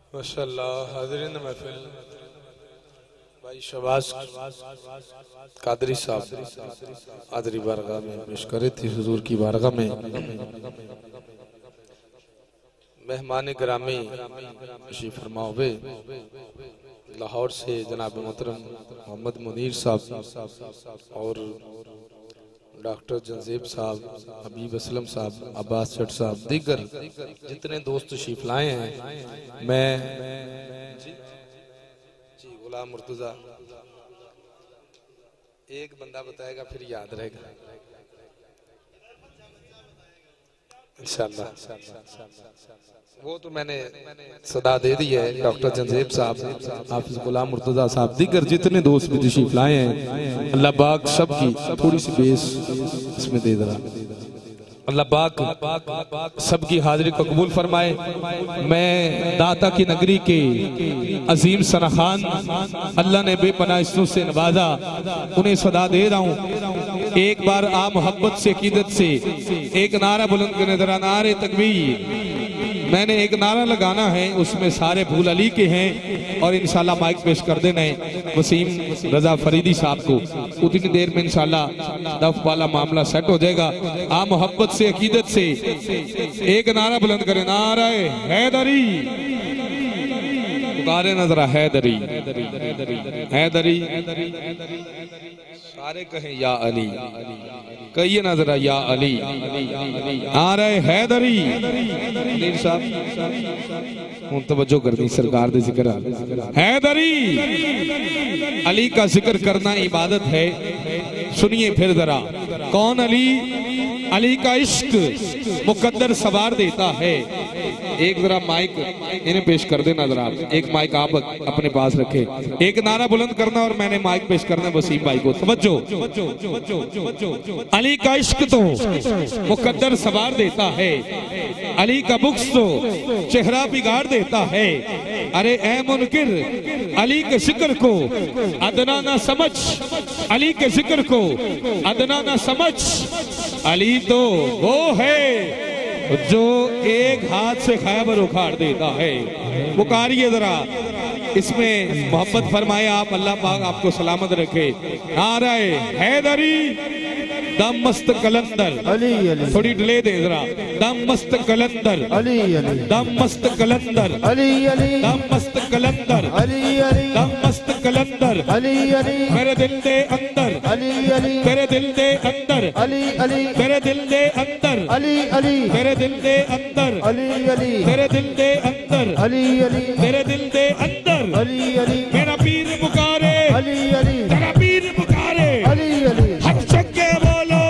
माशाअल्लाह हाज़रीन महफिल भाई शबाज कादरी साहब आदरी बारगाह में पेश करे थे हुजूर की बारगाह में। मेहमान ग्रामी तशरीफ फरमा हुए लाहौर से जनाब मोहतरम मोहम्मद मुनीर साहब और डॉक्टर जंजीब साहब, हबीब असलम साहब, अब्बास चट साहब, दीगर जितने दोस्त तशरीफ लाए हैं। मैं जी गुलाम मुर्तजा एक बंदा बताएगा फिर याद रहेगा इंशाअल्लाह। वो तो मैंने सदा दे दी है। डॉक्टर जंजीब साहब, हाफिज गुलाम मुर्तजा साहब, दीगर जितने दोस्त भी तशरीफ लाए हैं, अल्लाह पाक सबकी थोड़ी सी बेस इसमें दे दरा। अल्लाह पाक सबकी हाजिरी को कबूल फरमाए। मैं दाता की नगरी के अजीम सना खान, अल्लाह ने बेपनाह इस्सों से नवाजा, उन्हें सदा दे रहा हूँ। एक बार आ मोहब्बत से अकीदत से एक नारा बुलंद करने जरा नारे तकबीर। मैंने एक नारा लगाना है, उसमें सारे फूल अली के हैं और इंशाल्लाह माइक पेश कर देना है वसीम रजा फरीदी साहब को। उतनी देर में इंशाल्लाह दफ वाला मामला सेट हो जाएगा। आ मोहब्बत से अकीदत से एक नारा बुलंद करें, नाराए हैदरी, पुकारे नजरा हैदरी हैदरी, सारे कहें या अली, कहिए ना जरा या अली, नाराए हैदरी। मीर साहब हूं तवज्जो कर दी, सरकार दे जिक्र हैदरी। अली का जिक्र करना इबादत है। सुनिए फिर जरा, कौन अली? अली का इश्क मुकद्दर सवार देता है। एक जरा माइक इन्हें पेश कर देना जरा, एक माइक आप अपने पास रखे। एक नारा बुलंद करना और मैंने माइक पेश करना वसीम भाई को। तवज्जो, अली का इश्क तो मुकद्दर सवार देता है, अली का बुक्स तो चेहरा बिगाड़ देता है। अरे ए मुनकिर, अली के जिक्र को अदना ना समझ, अली के जिक्र को अदना ना समझ। अली तो वो है जो एक हाथ से खैबर उखाड़ देता है। पुकारिए जरा, इसमें मोहब्बत फरमाए आप, अल्लाह पाक आपको सलामत रखे। नाराए हैदरी, दम मस्त कलंदर अली अली, थोड़ी डिले दे जरा। दम मस्त कलंदर अली अली, दम मस्त कलंदर अली अली, दम मस्त कलंदर अली अली, दम मस्त कलंदर अली अली। मेरे दिल दे अंदर अली अली, तेरे दिल दे अंदर अली अली, तेरे दिल दे अंदर अली अली, तेरे दिल दे अंदर अली अली, तेरे दिल दे अंदर अली अली, तेरे दिल दे अंदर अली अली। मेरा पीर पुकारे अली अली, तेरा पीर पुकारे अली अली। हाथ चुक के बोलो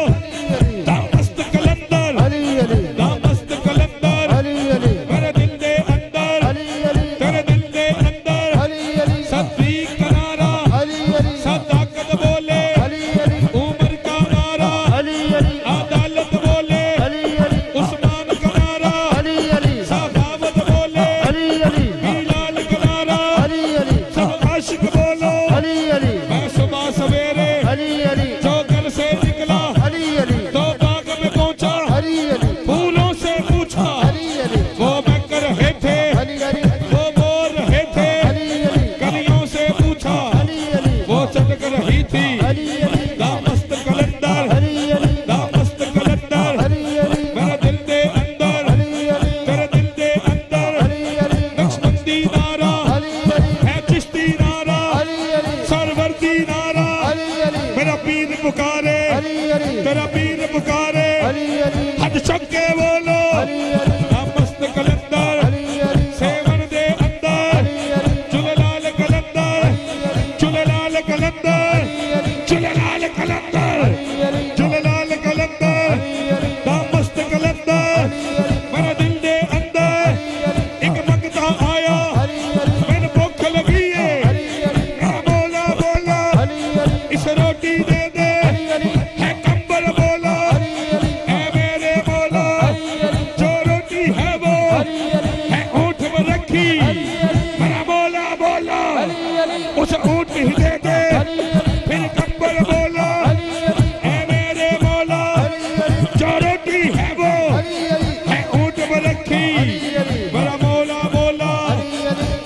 दम मस्त कलंदर अली अली, दम मस्त कलंदर अली अली। मेरे दिल दे अंदर अली अली, तेरे दिल दे अंदर अली अली। सदीक का नारा अली अली, सदाकत बोले अली अली, उमर का नारा अली अली, अदालत बोले अली अली, उस्मान का नारा अली अली, सखावत बोले अली अली, बिलाल का नारा अली अली। सब आशिक बोलो अली अली। मैं सुबह सवेरे अली अली, जो घर से निकला अली अली, तो बाग में पहुंचा अली अली, फूलों से पूछा अली अली, वो महक रहे थे अली अली, वो बोल रहे थे अली अली, कलियों से पूछा अली अली, वो चटक रही थी अली अली। दामस्त कलंदर अली अली, दामस्त कलंदर अली अली। मेरे दिल दे अंदर अली अली, तेरे दिल दे अंदर अली अली। नक्शबंदी नारा अली अली, है चिश्ती नारा अली अली, सरवर्दी नारा अली अली। मेरा पीर पुकारे अली अली, तेरा पीर पुकारे अली अली। हद चक के बोलो अली अली, दामस्त कलंदर अली अली, सेवन दे अंदर अली अली, चुललाल कलंदर अली अली, चुललाल कलंदर अली अली, चुललाल कलंदर अली अली, चुललाल कलंदर अली अली, दामस्त कलंदर अली अली। मेरा दिल दे अंदर अली अली, एक मगता आया अली अली, मैंने भूख लगी है अली अली, मेरा मौला बोला अली अली, इस रोटी दे दे अली अली, है कंबर बोला अली अली, है मेरे मौला अली अली, जो रोटी है वो अली अली, है ऊंट में रखी अली अली, मेरा मौला बोला अली अली, उस ऊंट ही दे दे अली अली, फिर कंबर बोला अली अली, है मेरे मौला अली अली, जो रोटी है वो अली अली, है ऊंट में रखी अली अली, मेरा मौला बोला अली अली,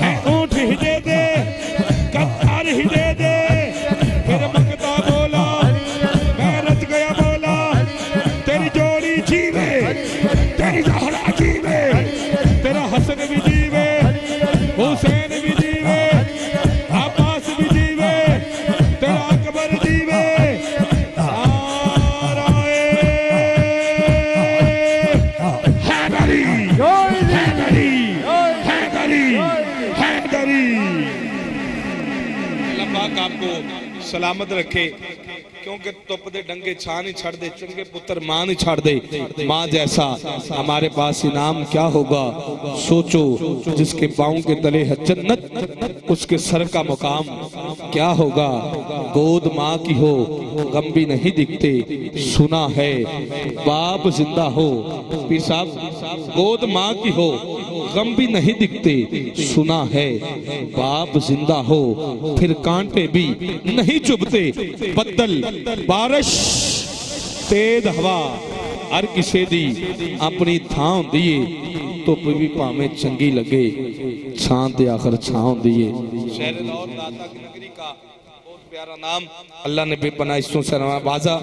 हैदरी। अल्लाह पाक आपको सलामत रखे, क्योंकि तुप दे डंगे छा नहीं छड़ दे, चंगे पुत्र मां नहीं छड़ दे। मां जैसा हमारे पास इनाम क्या होगा, सोचो जिसके पांव के तले है जन्नत, उसके सर का मुकाम क्या होगा। गोद मां की हो गम भी नहीं दिखते, सुना है बाप जिंदा हो। पीर साहब, गोद मां की हो गम भी नहीं दिखते, सुना है बाप जिंदा हो। फिर कांटे भी नहीं चुभते, बदल बारिश तेज हवा हर किसी दी अपनी थां दिए। तो भी भावे चंगी लगे, छां ते आखिर छां दिए। शहर लाहौर दाता की नगरी का बहुत प्यारा नाम अल्लाह ने बेपनाह इसों से नवाजा।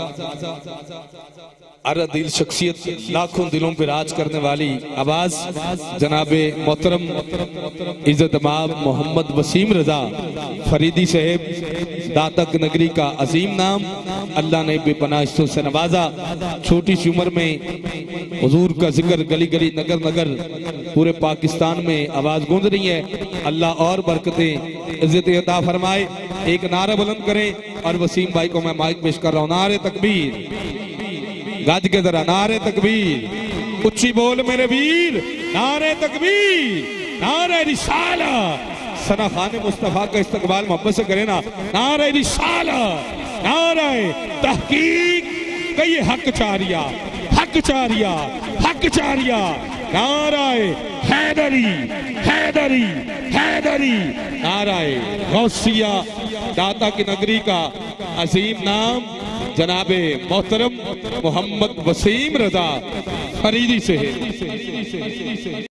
अर दिल शख्सियत, लाखों दिलों पे राज करने वाली आवाज जनाबे मोहतरम इज्जत माब मोहम्मद वसीम रजा फरीदी साहब, दातक नगरी का अजीम नाम अल्लाह ने बेपनाह इसों से नवाजा। छोटी सी उम्र में हुजूर का जिक्र गली गली नगर नगर पूरे पाकिस्तान में आवाज गूंज रही है। अल्लाह और बरकतें इज्जत अता फरमाए। एक नारा बुलंद करें और वसीम भाई को मैं माइक पेश कर रहा हूँ। नारे तकबीर, गज के जरा नारे तकबीर, उच्ची बोल मेरे वीर, नारे तकबीर, नारे रिसाला। सना खान मुस्तफा का इस्तकबाल मोहब्बत से करे ना। नारे रिसाला, नारे तहकीक, कई हक चारिया, हक चारिया, हक चारिया। नाराए हैदरी, हैदरी, हैदरी, नाराए गौसिया। दाता की नगरी का अजीम नाम जनाबे मोहतरम मोहम्मद वसीम रजा फरीदी से है।